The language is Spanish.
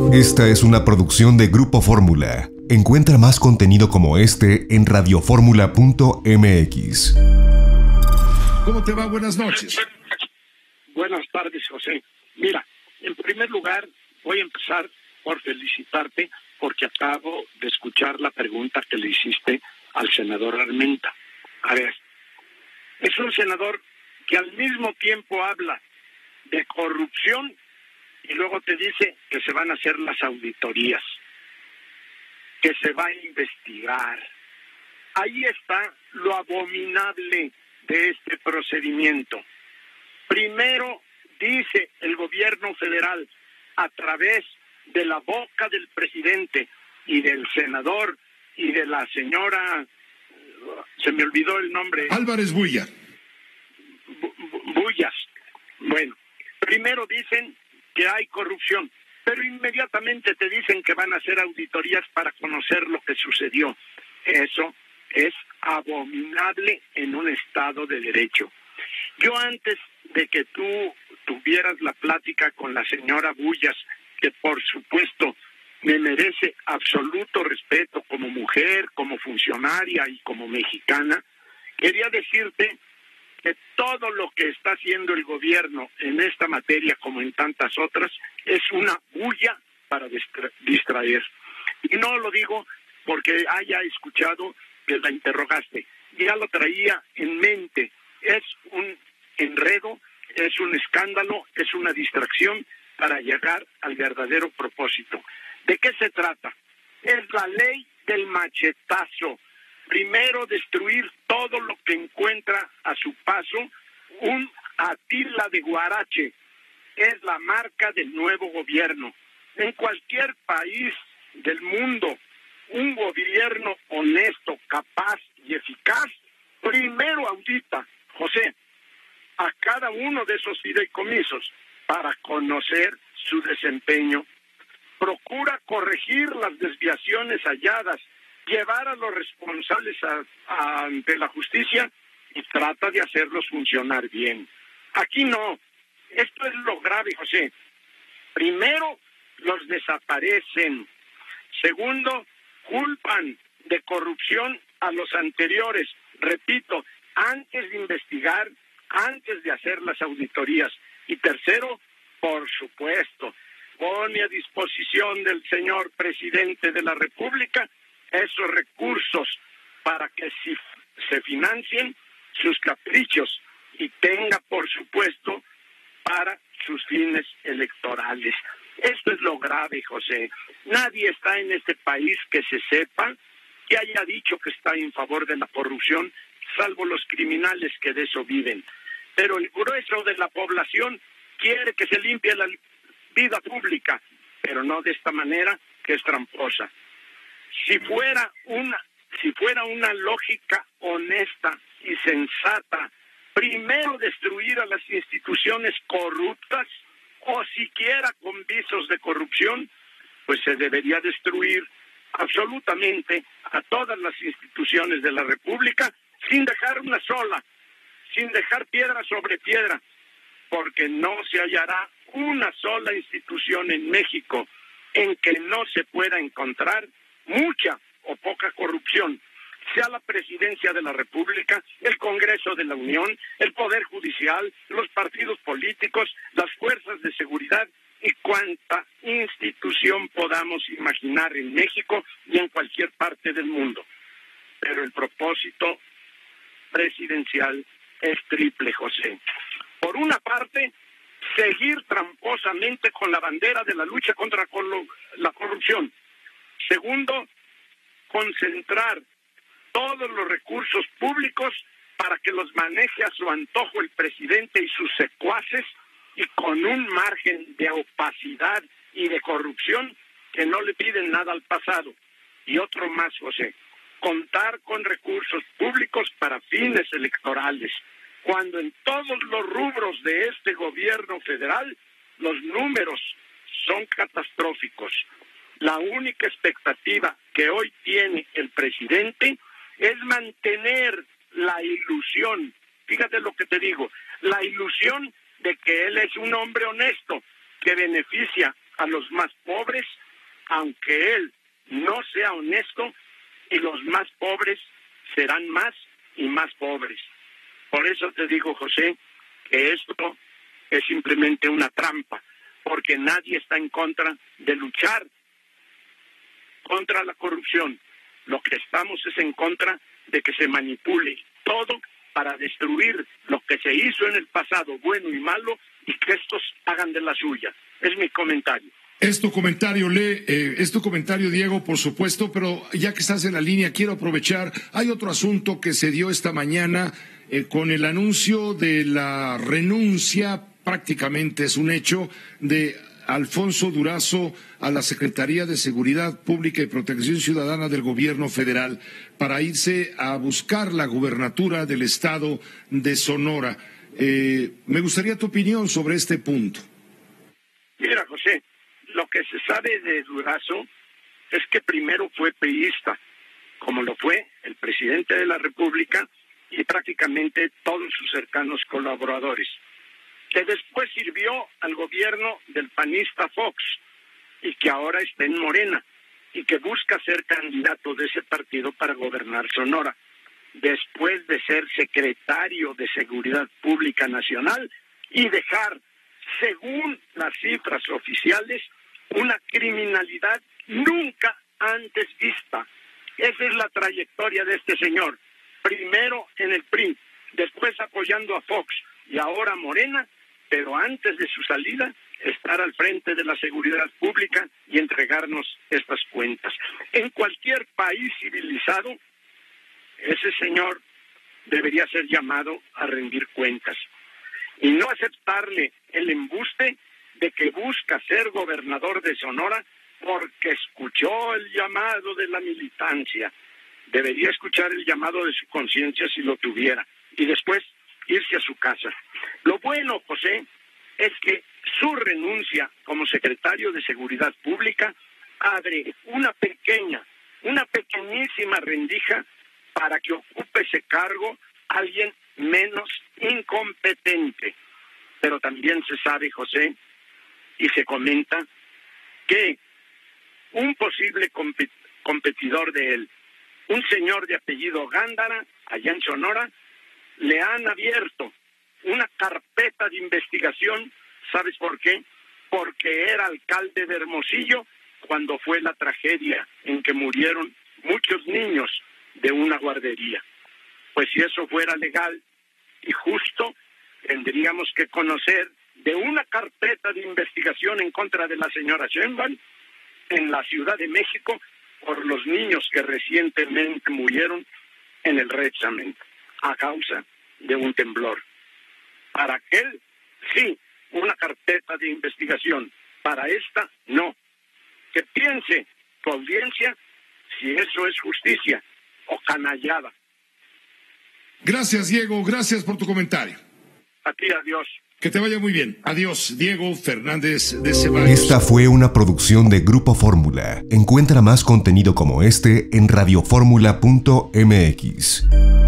Esta es una producción de Grupo Fórmula. Encuentra más contenido como este en radioformula.mx. ¿Cómo te va? Buenas noches. Buenas tardes, José. Mira, en primer lugar, voy a empezar por felicitarte porque acabo de escuchar la pregunta que le hiciste al senador Armenta. A ver, es un senador que al mismo tiempo habla de corrupción y luego te dice que se van a hacer las auditorías, que se va a investigar. Ahí está lo abominable de este procedimiento. Primero dice el gobierno federal, a través de la boca del presidente y del senador y de la señora, se me olvidó el nombre. Álvarez Bulla. Bullas. Bueno, primero dicen que hay corrupción, pero inmediatamente te dicen que van a hacer auditorías para conocer lo que sucedió. Eso es abominable en un Estado de Derecho. Yo antes de que tú tuvieras la plática con la señora Bullas, que por supuesto me merece absoluto respeto como mujer, como funcionaria y como mexicana, quería decirte que todo lo que está haciendo el gobierno en esta materia, como en tantas otras, es una bulla para distraer. Y no lo digo porque haya escuchado que la interrogaste. Ya lo traía en mente. Es un enredo, es un escándalo, es una distracción para llegar al verdadero propósito. ¿De qué se trata? Es la ley del machetazo. Primero destruir todo lo que encuentra a su paso, un Atila de Guarache. Es la marca del nuevo gobierno. En cualquier país del mundo, un gobierno honesto, capaz y eficaz, primero audita, José, a cada uno de esos fideicomisos para conocer su desempeño. Procura corregir las desviaciones halladas, llevar a los responsables ante la justicia y trata de hacerlos funcionar bien. Aquí no. Esto es lo grave, José. Primero, los desaparecen. Segundo, culpan de corrupción a los anteriores. Repito, antes de investigar, antes de hacer las auditorías. Y tercero, por supuesto, pone a disposición del señor presidente de la República esos recursos para que se financien sus caprichos y tenga, por supuesto, para sus fines electorales. Esto es lo grave, José. Nadie está en este país que se sepa que haya dicho que está en favor de la corrupción, salvo los criminales que de eso viven. Pero el grueso de la población quiere que se limpie la vida pública, pero no de esta manera que es tramposa. Si fuera una lógica honesta y sensata, primero destruir a las instituciones corruptas o siquiera con visos de corrupción, pues se debería destruir absolutamente a todas las instituciones de la República sin dejar una sola, sin dejar piedra sobre piedra, porque no se hallará una sola institución en México en que no se pueda encontrar mucha o poca corrupción, sea la Presidencia de la República, el Congreso de la Unión, el Poder Judicial, los partidos políticos, las fuerzas de seguridad y cuanta institución podamos imaginar en México y en cualquier parte del mundo. Pero el propósito presidencial es triple, José. Por una parte, seguir tramposamente con la bandera de la lucha contra la corrupción. Segundo, concentrar todos los recursos públicos para que los maneje a su antojo el presidente y sus secuaces y con un margen de opacidad y de corrupción que no le piden nada al pasado. Y otro más, José, contar con recursos públicos para fines electorales, cuando en todos los rubros de este gobierno federal los números son catastróficos. La única expectativa que hoy tiene el presidente es mantener la ilusión, fíjate lo que te digo, la ilusión de que él es un hombre honesto, que beneficia a los más pobres, aunque él no sea honesto, y los más pobres serán más y más pobres. Por eso te digo, José, que esto es simplemente una trampa, porque nadie está en contra de luchar contra la corrupción. Lo que estamos es en contra de que se manipule todo para destruir lo que se hizo en el pasado, bueno y malo, y que estos hagan de la suya. Es mi comentario. Es tu comentario, Diego, por supuesto, pero ya que estás en la línea, quiero aprovechar. Hay otro asunto que se dio esta mañana con el anuncio de la renuncia, prácticamente es un hecho, de Alfonso Durazo a la Secretaría de Seguridad Pública y Protección Ciudadana del Gobierno Federal para irse a buscar la gubernatura del estado de Sonora. Me gustaría tu opinión sobre este punto. Mira, José, lo que se sabe de Durazo es que primero fue priista, como lo fue el presidente de la República y prácticamente todos sus cercanos colaboradores, que después sirvió al gobierno del panista Fox y que ahora está en Morena y que busca ser candidato de ese partido para gobernar Sonora, después de ser secretario de Seguridad Pública Nacional y dejar, según las cifras oficiales, una criminalidad nunca antes vista. Esa es la trayectoria de este señor. Primero en el PRI, después apoyando a Fox y ahora Morena, pero antes de su salida, estar al frente de la seguridad pública y entregarnos estas cuentas. En cualquier país civilizado, ese señor debería ser llamado a rendir cuentas y no aceptarle el embuste de que busca ser gobernador de Sonora porque escuchó el llamado de la militancia. Debería escuchar el llamado de su conciencia si lo tuviera y después irse a su casa. Lo bueno, José, es que su renuncia como secretario de Seguridad Pública abre una pequeñísima rendija para que ocupe ese cargo alguien menos incompetente. Pero también se sabe, José, y se comenta que un posible competidor de él, un señor de apellido Gándara, allá en Sonora, le han abierto una carpeta de investigación. ¿Sabes por qué? Porque era alcalde de Hermosillo cuando fue la tragedia en que murieron muchos niños de una guardería. Pues si eso fuera legal y justo, tendríamos que conocer de una carpeta de investigación en contra de la señora Sheinbaum en la Ciudad de México por los niños que recientemente murieron en el Retsamen a causa de un temblor. Para aquel, sí, una carpeta de investigación. Para esta, no. Que piense tu audiencia si eso es justicia o canallada. Gracias, Diego. Gracias por tu comentario. A ti, adiós. Que te vaya muy bien. Adiós, Diego Fernández de Ceballos. Esta fue una producción de Grupo Fórmula. Encuentra más contenido como este en radioformula.mx.